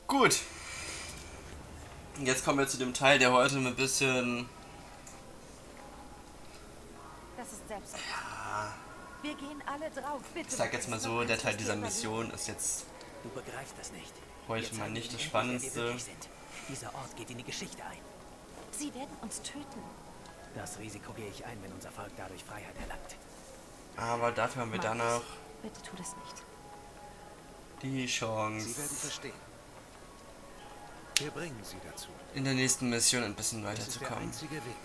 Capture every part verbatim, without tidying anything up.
Gut. Jetzt kommen wir zu dem Teil, der heute ein bisschen... Das ist selbst. Ja, Wir gehen alle drauf, bitte. ich sag jetzt mal so, der Teil dieser Mission ist jetzt Du begreifst das nicht. heute Wir mal zeigen nicht das ihnen endlich, wer wir Spannendste. wirklich sind. Dieser Ort geht in die Geschichte ein. Sie werden uns töten. Das Risiko gehe ich ein, wenn unser Volk dadurch Freiheit erlangt. Aber dafür haben wir danach Bitte tu das nicht. die Sie werden Chance, verstehen. Wir bringen Sie dazu. in der nächsten Mission ein bisschen Das ist der weiterzukommen. einzige Weg.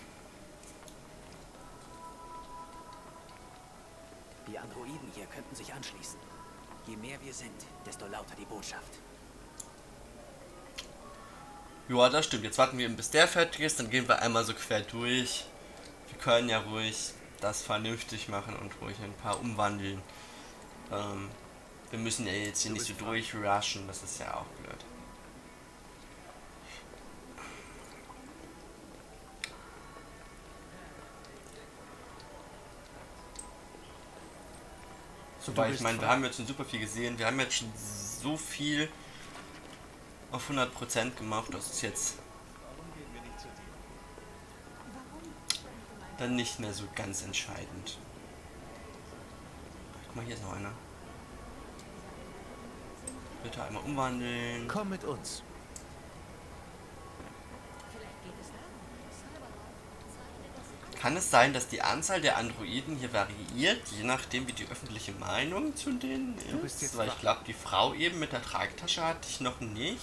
Die Androiden hier könnten sich anschließen. Je mehr wir sind, desto lauter die Botschaft. Ja, das stimmt. Jetzt warten wir, bis der fertig ist, dann gehen wir einmal so quer durch. Wir können ja ruhig das vernünftig machen und ruhig ein paar umwandeln. Ähm, wir müssen ja jetzt hier nicht so durchrushen, das ist ja auch blöd. So, weil ich meine, wir haben jetzt schon super viel gesehen, wir haben jetzt schon so viel auf hundert Prozent gemacht, das ist jetzt dann nicht mehr so ganz entscheidend. Guck mal, hier ist noch einer. Bitte einmal umwandeln. Komm mit uns. Kann es sein, dass die Anzahl der Androiden hier variiert, je nachdem wie die öffentliche Meinung zu denen Du bist ist? jetzt Weil ich wach. glaube, die Frau eben mit der Tragtasche hatte ich noch nicht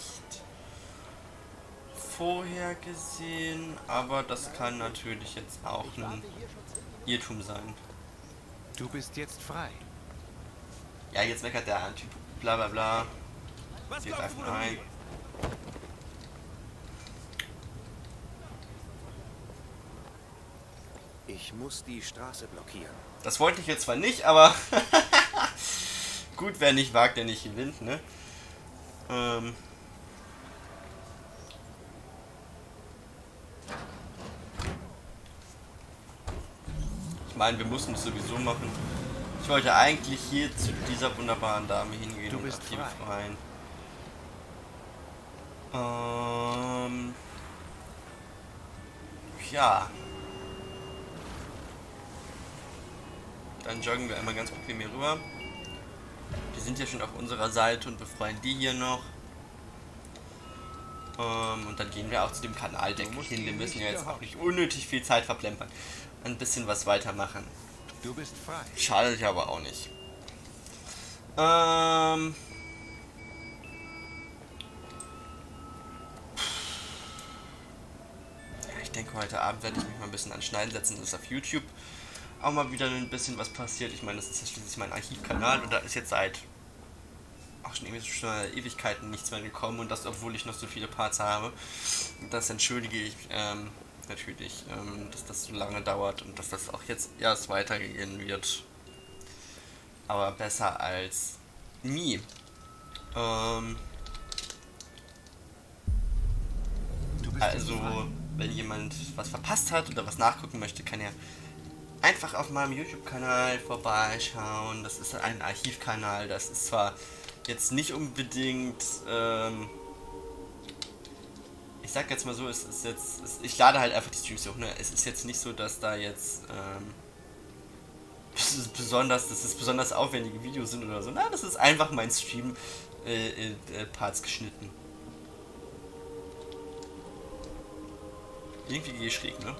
vorher gesehen, aber das kann natürlich jetzt auch ein Irrtum sein. Du bist jetzt frei. Ja, jetzt meckert der Typ bla bla bla. Wir greifen ein. Ich muss die Straße blockieren. Das wollte ich jetzt zwar nicht, aber gut, wer nicht wagt, der nicht gewinnt, ne? Ähm ich meine, wir mussten es sowieso machen. Ich wollte eigentlich hier zu dieser wunderbaren Dame hingehen Du und bist aktiv frei. befreien. Ähm ja. Dann joggen wir einmal ganz bequem hier rüber. Die sind ja schon auf unserer Seite und befreien die hier noch. Ähm, und dann gehen wir auch zu dem Kanaldeckel hin. Wir müssen ja jetzt auch nicht unnötig viel Zeit verplempern. Ein bisschen was weitermachen. Du bist frei. Schadet ja aber auch nicht. Ähm... Ja, ich denke, heute Abend werde ich mich mal ein bisschen an Schneiden setzen. Das ist auf YouTube auch mal wieder ein bisschen was passiert. Ich meine, das ist ja schließlich mein Archivkanal und da ist jetzt seit auch schon irgendwie schon Ewigkeiten nichts mehr gekommen und das, obwohl ich noch so viele Parts habe. Das entschuldige ich ähm, natürlich, ähm, dass das so lange dauert und dass das auch jetzt erst weitergehen wird. Aber besser als nie. Ähm, Du bist also, jetzt frei. wenn jemand was verpasst hat oder was nachgucken möchte, kann er einfach auf meinem YouTube-Kanal vorbeischauen. Das ist ein Archivkanal. Das ist zwar jetzt nicht unbedingt, ähm, ich sag jetzt mal so, es ist jetzt, es, ich lade halt einfach die Streams hoch. Ne? Es ist jetzt nicht so, dass da jetzt ähm, das ist besonders, dass es besonders aufwendige Videos sind oder so. Nein, das ist einfach mein Stream äh, äh, Parts geschnitten. Irgendwie gehe ich schräg, ne?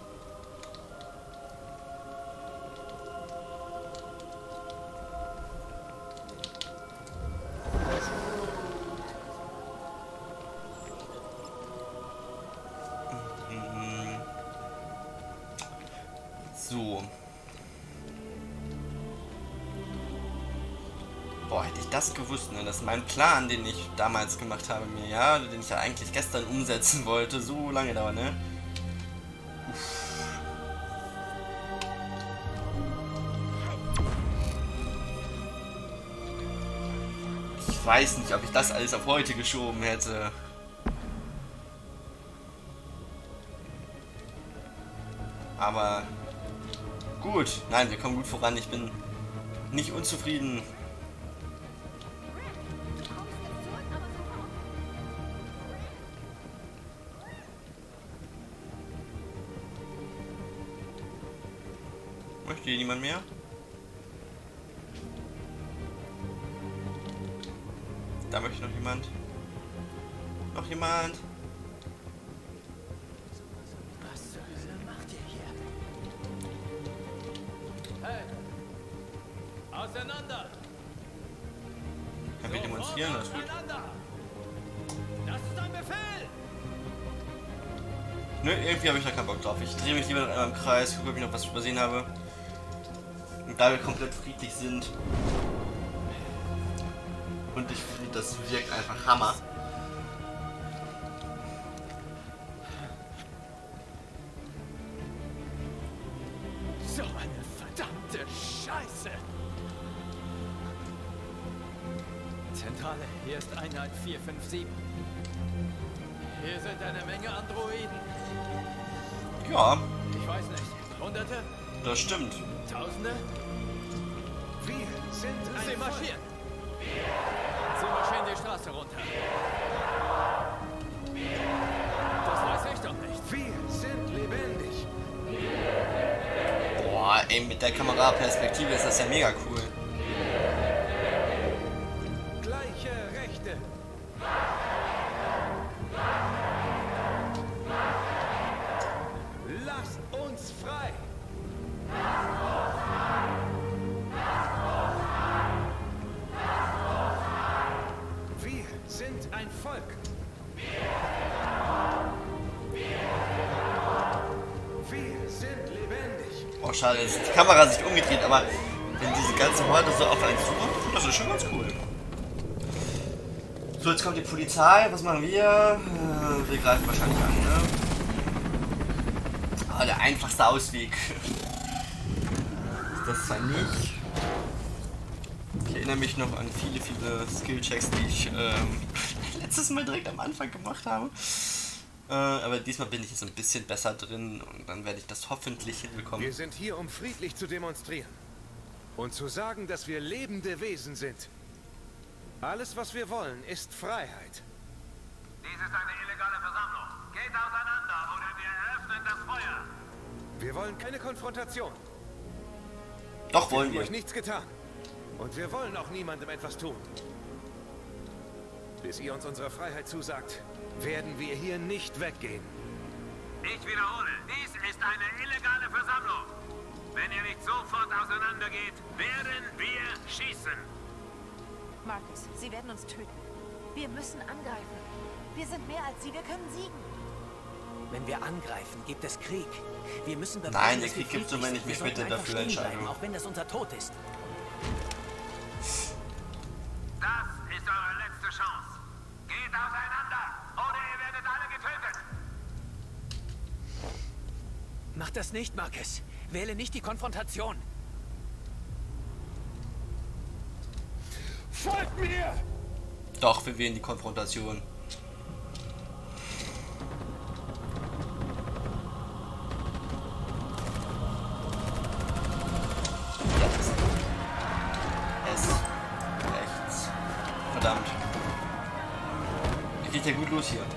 So. Boah, hätte ich das gewusst, ne? Dass mein Plan, den ich damals gemacht habe, mir, ja, den ich ja eigentlich gestern umsetzen wollte, so lange dauert, ne? Uff. Ich weiß nicht, ob ich das alles auf heute geschoben hätte. Aber gut, nein, wir kommen gut voran. Ich bin nicht unzufrieden. Hier niemand mehr? Da möchte noch jemand. Noch jemand? Was zur Hölle macht ihr hier? Hey! Auseinander! Können wir demonstrieren? Das ist gut. Das ist ein Befehl! Nö, irgendwie habe ich da keinen Bock drauf. Ich drehe mich lieber noch einmal im Kreis, gucke, ob ich noch was übersehen habe. Und da wir komplett friedlich sind. Und ich finde, das wirkt einfach Hammer. So eine verdammte Scheiße! Zentrale, hier ist Einheit vier fünf sieben. Hier sind eine Menge Androiden. Ja, Ich weiß nicht, Hunderte? das stimmt. Tausende? Wir sind Sie ein marschieren! Sie marschieren die Straße runter. Das weiß ich doch nicht. Volk. Wir sind lebendig. Boah, ey, mit der Kameraperspektive ist das ja mega cool. Gleiche Rechte. Lasst uns frei. Wir sind ein Volk. Wir sind lebendig. Oh, schade, jetzt ist die Kamera sich umgedreht, aber wenn diese ganze Horde so auf einen zukommt, das ist schon ganz cool. So, jetzt kommt die Polizei. Was machen wir? Äh, wir greifen wahrscheinlich an, ne? Ah, der einfachste Ausweg. Ist das zwar nicht. Ich erinnere mich noch an viele, viele Skillchecks, die ich ähm, letztes Mal direkt am Anfang gemacht habe. Äh, aber diesmal bin ich jetzt ein bisschen besser drin und dann werde ich das hoffentlich hinbekommen. Wir sind hier, um friedlich zu demonstrieren. Und zu sagen, dass wir lebende Wesen sind. Alles, was wir wollen, ist Freiheit. Dies ist eine illegale Versammlung. Geht auseinander oder wir eröffnen das Feuer. Wir wollen keine Konfrontation. Doch, Wir wollen haben wir. euch nichts getan. Und wir wollen auch niemandem etwas tun. Bis ihr uns unsere Freiheit zusagt, werden wir hier nicht weggehen. Ich wiederhole, dies ist eine illegale Versammlung. Wenn ihr nicht sofort auseinandergeht, werden wir schießen. Marcus, sie werden uns töten. Wir müssen angreifen. Wir sind mehr als sie, wir können siegen. Wenn wir angreifen, gibt es Krieg. Wir müssen beweisen, Nein, der dass wir Krieg gibt's nur, friedlich wenn ich sind. mich Wir bitte sollten einfach dafür stehen entscheide. bleiben, auch wenn das unser Tod ist. Das ist eure letzte Chance. Geht auseinander oder ihr werdet alle getötet. Mach das nicht, Marcus. Wähle nicht die Konfrontation. Folgt mir! Doch, wir wählen die Konfrontation. Jetzt. S. Rechts. Verdammt. Geht ja gut los hier.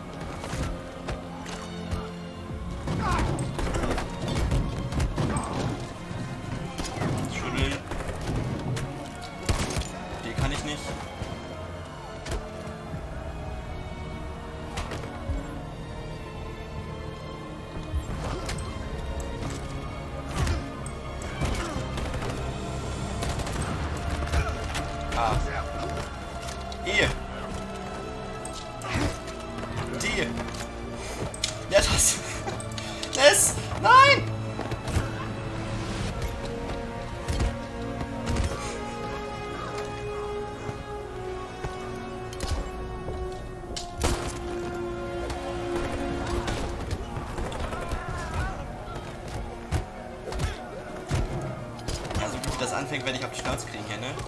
Schütteln. Die kann ich nicht. Ah. Hier. Die. Ja, das. Das. Nein! Also, wie das anfängt, werde ich auf die Schnauze kriegen hier, ne?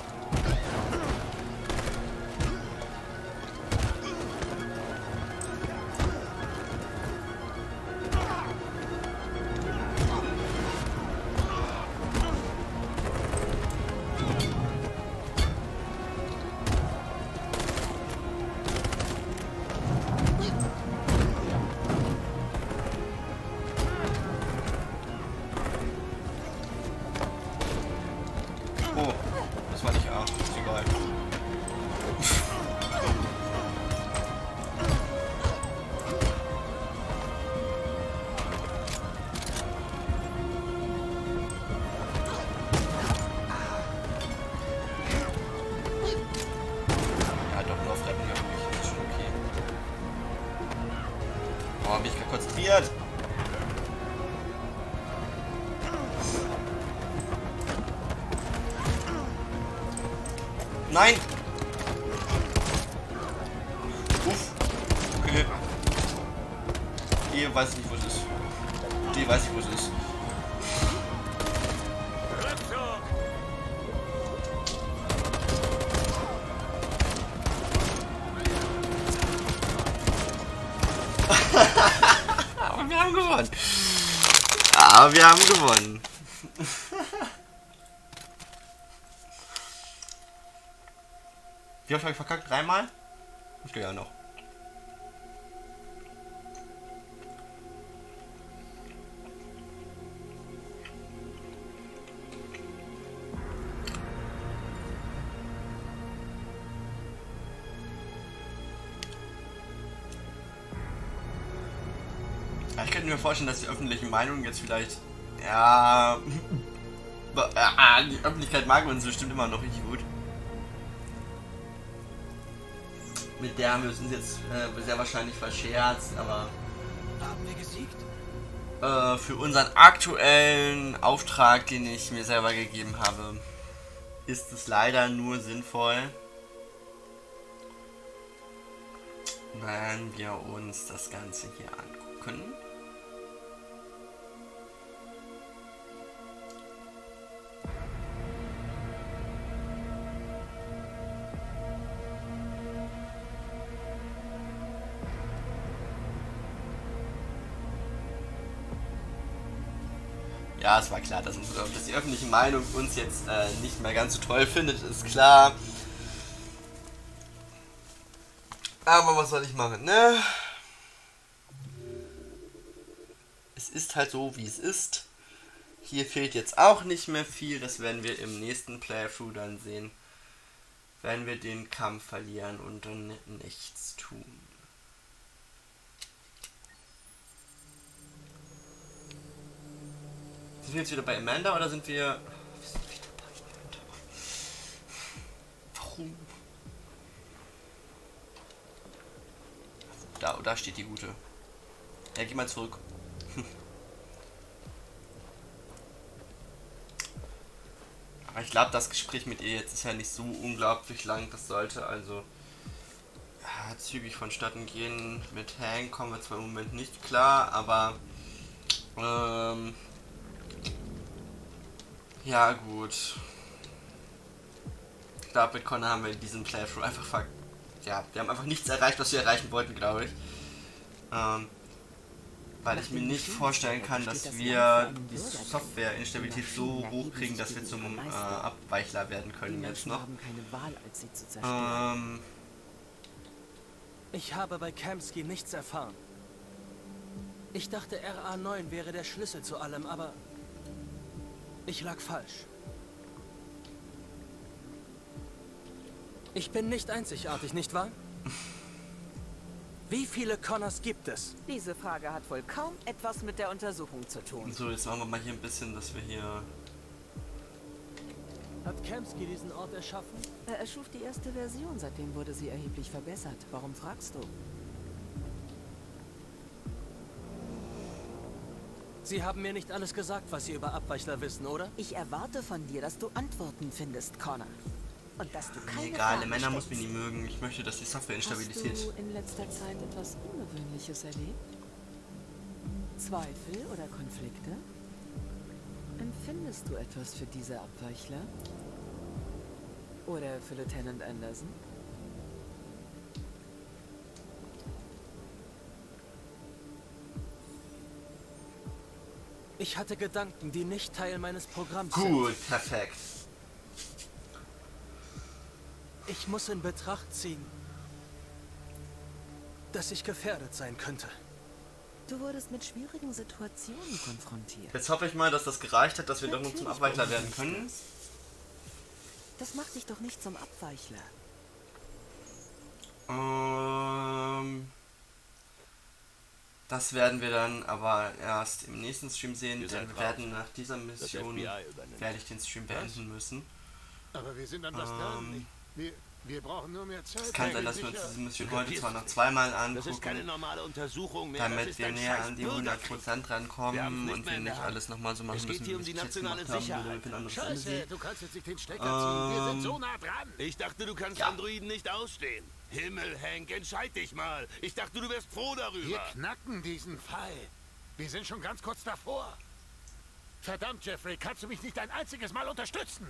Oh, bin ich gerade konzentriert. Nein! Uff. Okay. Die weiß ich nicht, wo es ist. Die weiß ich, wo es ist. Aber wir haben gewonnen. Aber wir haben gewonnen. Wie oft habe ich verkackt? Dreimal? Ich gehe ja noch. Ja, ich könnte mir vorstellen, dass die öffentliche Meinung jetzt vielleicht... Ja... Die Öffentlichkeit mag uns bestimmt immer noch richtig gut. Mit der haben wir uns jetzt äh, sehr wahrscheinlich verscherzt, aber Haben wir gesiegt? äh, für unseren aktuellen Auftrag, den ich mir selber gegeben habe, ist es leider nur sinnvoll, wenn wir uns das Ganze hier angucken. Ja, es war klar, dass, uns, dass die öffentliche Meinung uns jetzt äh, nicht mehr ganz so toll findet, ist klar. Aber was soll ich machen, ne? Es ist halt so, wie es ist. Hier fehlt jetzt auch nicht mehr viel, das werden wir im nächsten Playthrough dann sehen. Wenn wir den Kampf verlieren und dann nichts tun. Sind wir jetzt wieder bei Amanda oder sind wir... Wir sind wieder bei Amanda. Warum? Da, da steht die Gute. Ja, geh mal zurück. Aber ich glaube, das Gespräch mit ihr jetzt ist ja nicht so unglaublich lang. Das sollte also ja, zügig vonstatten gehen. Mit Hank kommen wir zwar im Moment nicht klar, aber... Ähm... Ja, gut. Ich glaube, mit Connor haben wir in diesem Playthrough einfach ver... Ja, wir haben einfach nichts erreicht, was wir erreichen wollten, glaube ich. Ähm, weil ich mir nicht vorstellen kann, dass wir die Software-Instabilität so hoch kriegen, dass wir zum äh, Abweichler werden können jetzt noch. Ähm, Ich habe bei Kamsky nichts erfahren. Ich dachte, R A neun wäre der Schlüssel zu allem, aber... Ich lag falsch. Ich bin nicht einzigartig, nicht wahr? Wie viele Connors gibt es? Diese Frage hat wohl kaum etwas mit der Untersuchung zu tun. so, jetzt machen wir mal hier ein bisschen, dass wir hier... Hat Kamsky diesen Ort erschaffen? Er erschuf die erste Version, seitdem wurde sie erheblich verbessert. Warum fragst du? Sie haben mir nicht alles gesagt, was Sie über Abweichler wissen, oder? Ich erwarte von dir, dass du Antworten findest, Connor. Und dass du keine Egal, Fragen Männer muss stellst. mich nie mögen. Ich möchte, dass die Software-Instabilität... Hast du in letzter Zeit etwas Ungewöhnliches erlebt? Zweifel oder Konflikte? Empfindest du etwas für diese Abweichler? Oder für Lieutenant Anderson? Ich hatte Gedanken, die nicht Teil meines Programms sind. Gut, perfekt. Ich muss in Betracht ziehen, dass ich gefährdet sein könnte. Du wurdest mit schwierigen Situationen konfrontiert. Jetzt hoffe ich mal, dass das gereicht hat, dass wir doch noch zum Abweichler werden können. Das macht dich doch nicht zum Abweichler. Ähm, das werden wir dann aber erst im nächsten Stream sehen, denn wir werden nach dieser Mission werde ich den Stream beenden müssen. Aber wir sind an das dran. Ähm, Wir, Wir brauchen nur mehr Zeit. Es kann sein, dass wir uns diese Mission heute zwar noch zweimal Das ist keine angucken, normale Untersuchung mehr. das damit ist wir ein näher scheiß an die hundert Bürgerkrieg. Prozent Wir haben's rankommen nicht und mehr wir in der nicht Hand. alles nochmal so machen Es geht müssen, hier um wie die wir es jetzt nationale gemacht haben, Sicherheit. oder wir können Scheiße, sehen. du kannst jetzt nicht den Stecker ziehen. Wir sind so nah dran. Ich dachte, du kannst Ja. Androiden nicht ausstehen. Himmel, Hank, entscheid dich mal. Ich dachte, du wärst froh Wir darüber. knacken diesen Fall. Wir sind schon ganz kurz davor. Verdammt, Jeffrey, kannst du mich nicht ein einziges Mal unterstützen?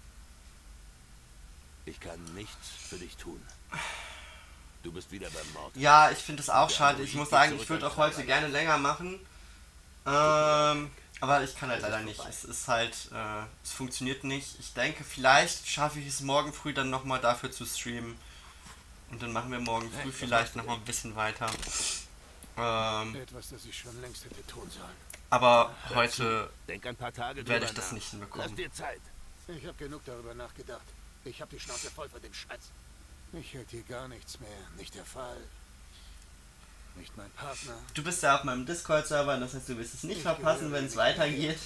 Ich kann nichts für dich tun. Du bist wieder beim Mord. Ja, ich finde es auch schade. Ich muss sagen, ich würde auch heute gerne länger machen. Ähm, aber ich kann halt leider nicht. Es ist halt, äh, es funktioniert nicht. Ich denke, vielleicht schaffe ich es morgen früh dann nochmal dafür zu streamen. Und dann machen wir morgen früh vielleicht nochmal ein bisschen weiter. Ähm, Etwas, das ich schon längst hätte tun sollen. aber heute Denk ein paar Tage werde drüber ich das nach. nicht Lass hinbekommen. dir Zeit. Ich habe genug darüber nachgedacht. Ich habe die Schnauze voll von dem Scheiß. Ich hält hier gar nichts mehr. Nicht der Fall. Nicht mein Partner. Du bist ja auf meinem Discord-Server, das heißt, du wirst es nicht Ich verpassen, gehöre wenn es nicht weitergeht.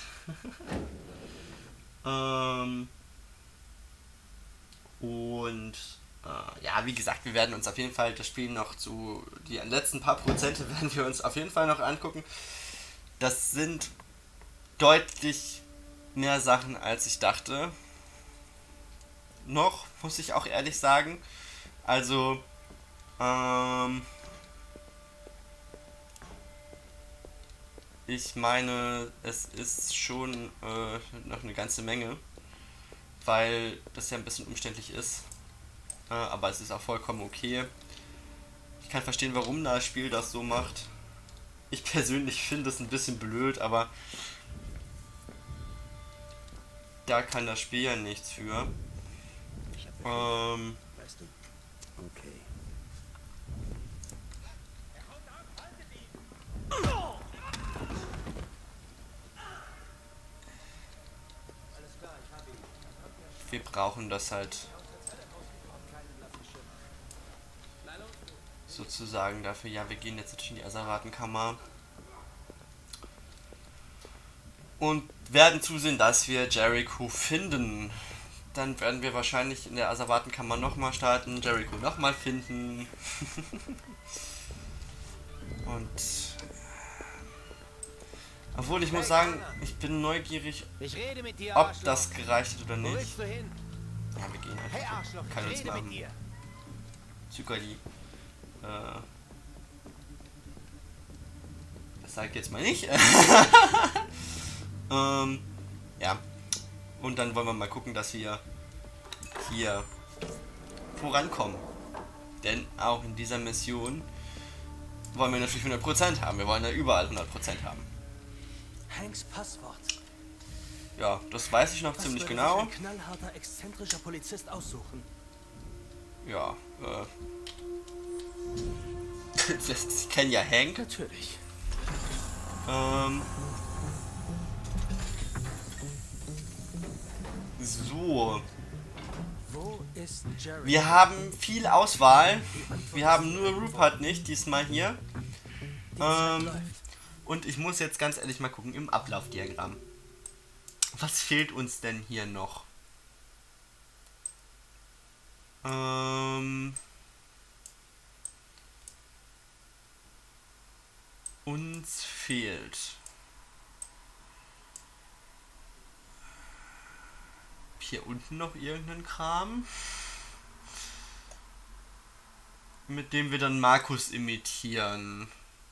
ähm, und äh, ja, wie gesagt, wir werden uns auf jeden Fall das Spiel noch zu, die letzten paar Prozente werden wir uns auf jeden Fall noch angucken. Das sind deutlich mehr Sachen, als ich dachte. Noch, muss ich auch ehrlich sagen. Also, ähm, ich meine, es ist schon äh, noch eine ganze Menge, weil das ja ein bisschen umständlich ist. Äh, aber es ist auch vollkommen okay. Ich kann verstehen, warum das Spiel das so macht. Ich persönlich finde es ein bisschen blöd, aber da kann das Spiel ja nichts für. Ähm, Weißt du? Okay. wir brauchen das halt sozusagen dafür. Ja, wir gehen jetzt natürlich in die Asservatenkammer und werden zusehen, dass wir Jericho finden. Dann werden wir wahrscheinlich in der Asservatenkammer nochmal starten, Jericho nochmal finden. Und obwohl ich muss sagen, ich bin neugierig, Ich rede mit dir, ob Arschloch. das gereicht hat oder Wo nicht. willst du hin? Ja, wir gehen Hey, einfach. Arschloch, Kann ich uns rede machen. mit dir. Zuckerli. Äh. Das sag ich jetzt mal nicht. ähm. Ja. Und dann wollen wir mal gucken, dass wir hier vorankommen. Denn auch in dieser Mission wollen wir natürlich hundert Prozent haben. Wir wollen ja überall hundert Prozent haben. Hanks Passwort. Ja, das weiß ich noch Was ziemlich würde genau. sich ein knallharter, exzentrischer Polizist aussuchen? Ja, äh. Ich kenne ja Hank. Natürlich. Ähm. So. Wo ist Jerry? Wir haben viel Auswahl. Wir haben nur Rupert nicht diesmal hier. Die Zeit Ähm, läuft. und ich muss jetzt ganz ehrlich mal gucken im Ablaufdiagramm. Was fehlt uns denn hier noch? Ähm. Uns fehlt. Hier unten noch irgendeinen Kram, mit dem wir dann Markus imitieren.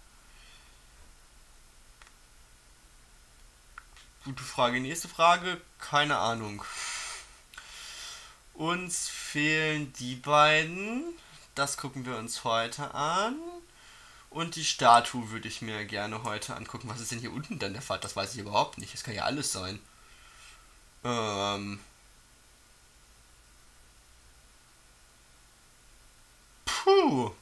Gute Frage. Nächste Frage. Keine Ahnung. Uns fehlen die beiden. Das gucken wir uns heute an. Und die Statue würde ich mir gerne heute angucken. Was ist denn hier unten denn der Fall? Das weiß ich überhaupt nicht. Das kann ja alles sein. Ähm... Puh.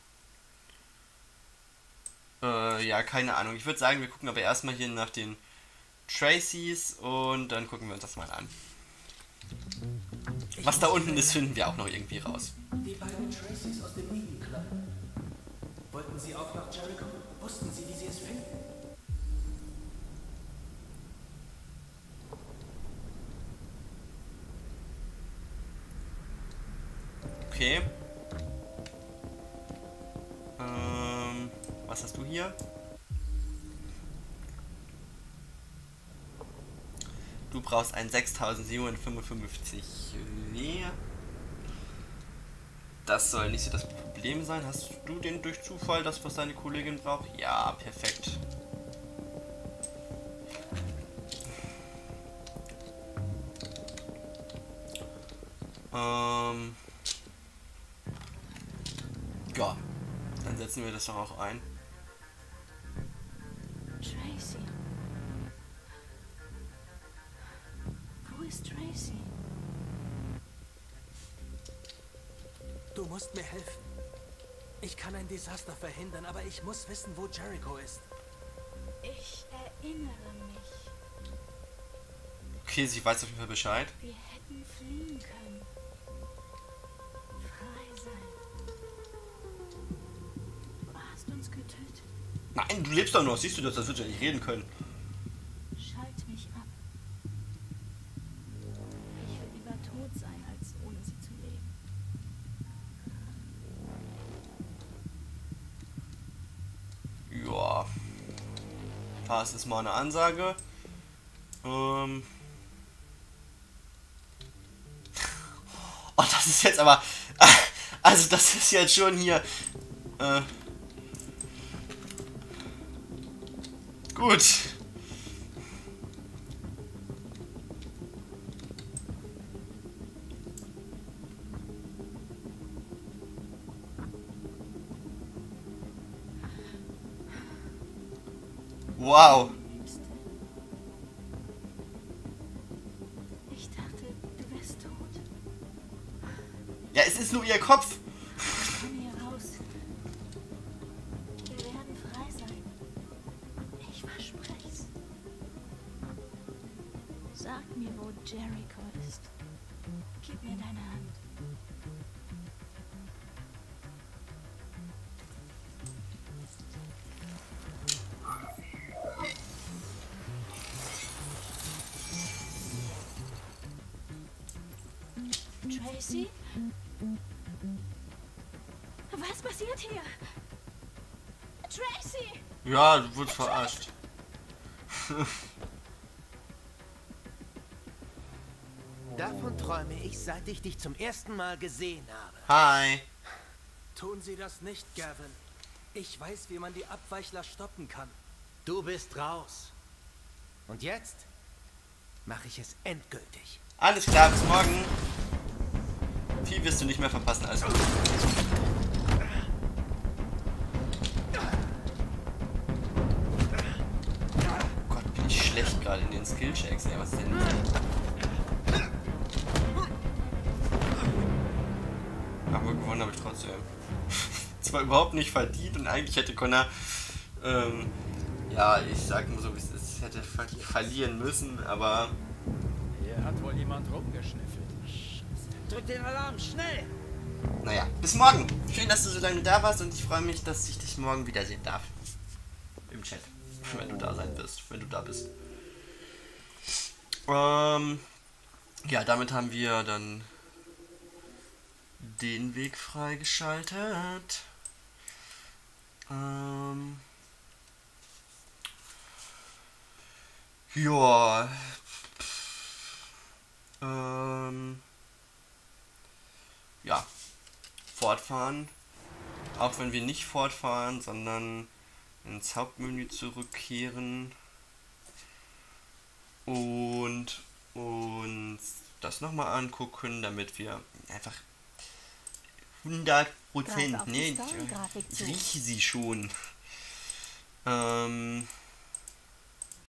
Äh, ja, keine Ahnung. Ich würde sagen, wir gucken aber erstmal hier nach den Tracys und dann gucken wir uns das mal an. Was da unten ist, finden wir auch noch irgendwie raus. Die beiden Tracys aus dem Eden Club. Wollten sie auch nach Jericho? Wussten sie, wie sie es finden? Okay. Ähm, was hast du hier? Du brauchst ein sechstausendsiebenhundertfünfundfünfzig W. Das soll nicht so das Problem sein. Hast du den durch Zufall, das was deine Kollegin braucht? Ja, perfekt. Ähm ja, dann setzen wir das doch auch ein. Tracy. Wo ist Tracy? Du musst mir helfen. Ich kann ein Desaster verhindern, aber ich muss wissen, wo Jericho ist. Ich erinnere mich. Okay, sie weiß auf jeden Fall Bescheid. Wir hätten fliehen können. Frei sein. Du hast uns getötet. Nein, du lebst doch noch. Siehst du das? Das wird ja nicht reden können. Schalt mich ab. Ich will lieber tot sein, als ohne sie zu leben. Ja. Das ist mal eine Ansage. Ähm. Oh, das ist jetzt aber. Also, das ist jetzt schon hier. Äh. Gut. Wow. Ich dachte, du wärst tot. Ja, es ist nur ihr Kopf. Komm hier raus. Wir werden frei sein. Ich verspreche's. Sag mir, wo Jericho ist. Gib mir deine Hand. Tracy? Was passiert hier? Tracy! Ja, du wurdest verarscht. Davon träume ich, seit ich dich zum ersten Mal gesehen habe. Hi. Tun Sie das nicht, Gavin. Ich weiß, wie man die Abweichler stoppen kann. Du bist raus. Und jetzt mache ich es endgültig. Alles klar, bis morgen. Viel wirst du nicht mehr verpassen, also. Oh Gott, bin ich schlecht gerade in den Skillchecks, ey, was ist denn das? Aber gewonnen habe ich trotzdem. Zwar überhaupt nicht verdient und eigentlich hätte Connor, ähm, ja, ich sag mal so, wie es ist, hätte ver verlieren müssen, aber... Hier hat wohl jemand rumgeschnüffelt. Drück den Alarm, schnell! Naja, bis morgen. Schön, dass du so lange da warst und ich freue mich, dass ich dich morgen wiedersehen darf. Im Chat. Wenn du da sein wirst. Wenn du da bist. Ähm, ja, damit haben wir dann den Weg freigeschaltet. Ähm, ja. Ähm, ja. Fortfahren. Auch wenn wir nicht fortfahren, sondern ins Hauptmenü zurückkehren. Und uns das nochmal angucken, damit wir einfach hundert Prozent, ne? Ich rieche sie schon. Ähm...